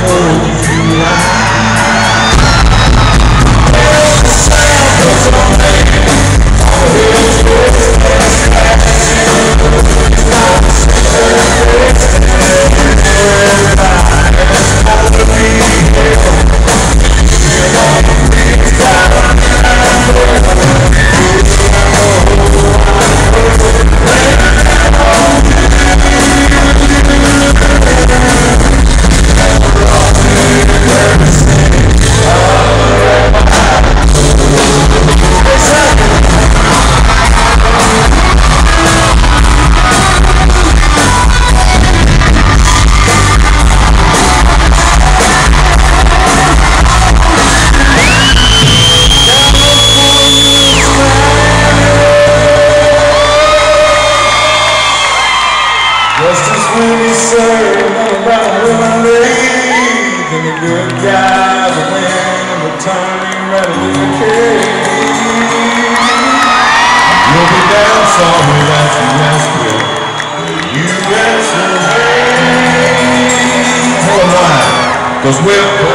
Just as when he said about women leave, and the good guys will win and returning rather than the cave. You'll be down sorry that you asked me. You answer hey. Hold on, 'cause we're